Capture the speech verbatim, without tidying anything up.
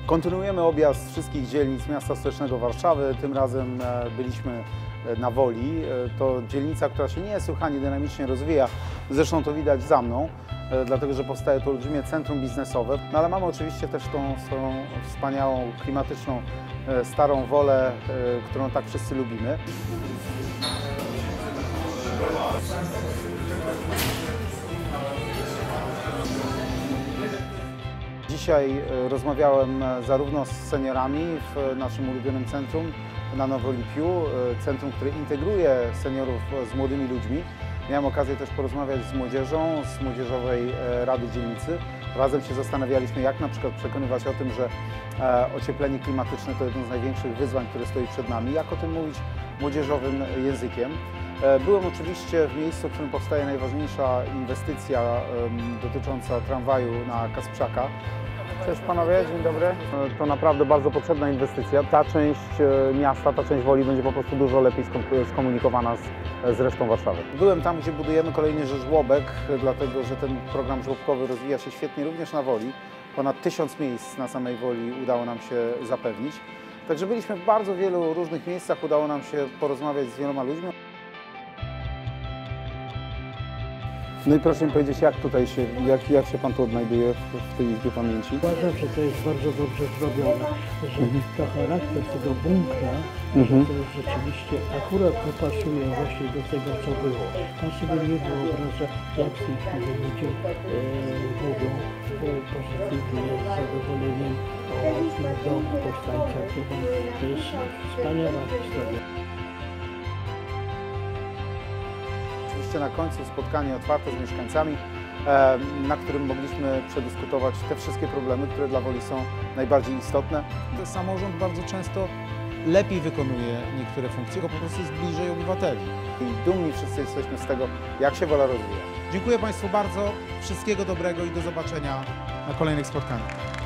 Kontynuujemy objazd wszystkich dzielnic miasta stołecznego Warszawy. Tym razem byliśmy na Woli. To dzielnica, która się niesłychanie dynamicznie rozwija. Zresztą to widać za mną, dlatego że powstaje tu olbrzymie centrum biznesowe. No ale mamy oczywiście też tą swoją wspaniałą, klimatyczną, starą Wolę, którą tak wszyscy lubimy. Dzisiaj rozmawiałem zarówno z seniorami w naszym ulubionym centrum na Nowolipiu, centrum, które integruje seniorów z młodymi ludźmi. Miałem okazję też porozmawiać z młodzieżą z Młodzieżowej Rady Dzielnicy. Razem się zastanawialiśmy, jak na przykład przekonywać o tym, że ocieplenie klimatyczne to jedno z największych wyzwań, które stoi przed nami. Jak o tym mówić młodzieżowym językiem. Byłem oczywiście w miejscu, w którym powstaje najważniejsza inwestycja dotycząca tramwaju na Kasprzaka. Cześć panowie, dzień dobry. To naprawdę bardzo potrzebna inwestycja. Ta część miasta, ta część Woli będzie po prostu dużo lepiej skomunikowana z, z resztą Warszawy. Byłem tam, gdzie budujemy kolejny żłobek, dlatego że ten program żłobkowy rozwija się świetnie również na Woli. Ponad tysiąc miejsc na samej Woli udało nam się zapewnić. Także byliśmy w bardzo wielu różnych miejscach, udało nam się porozmawiać z wieloma ludźmi. No i proszę mi powiedzieć, jak tutaj się, jak, jak się Pan tu odnajduje w, w tej Izbie Pamięci? Uważam, że to jest bardzo dobrze zrobione, że mhm. to charakter tego bunkra, mhm. że to rzeczywiście akurat pasuje właśnie do tego, co było. Pan sobie nie wyobraża, jak w tej chwili ludzie e, mówią e, pozytywnie, z zadowoleniem o tym domu powstańca. To jest wspaniała historia. Na końcu spotkanie otwarte z mieszkańcami, na którym mogliśmy przedyskutować te wszystkie problemy, które dla Woli są najbardziej istotne. Samorząd bardzo często lepiej wykonuje niektóre funkcje, bo po prostu jest bliżej obywateli. I dumni wszyscy jesteśmy z tego, jak się Wola rozwija. Dziękuję Państwu bardzo, wszystkiego dobrego i do zobaczenia na kolejnych spotkaniach.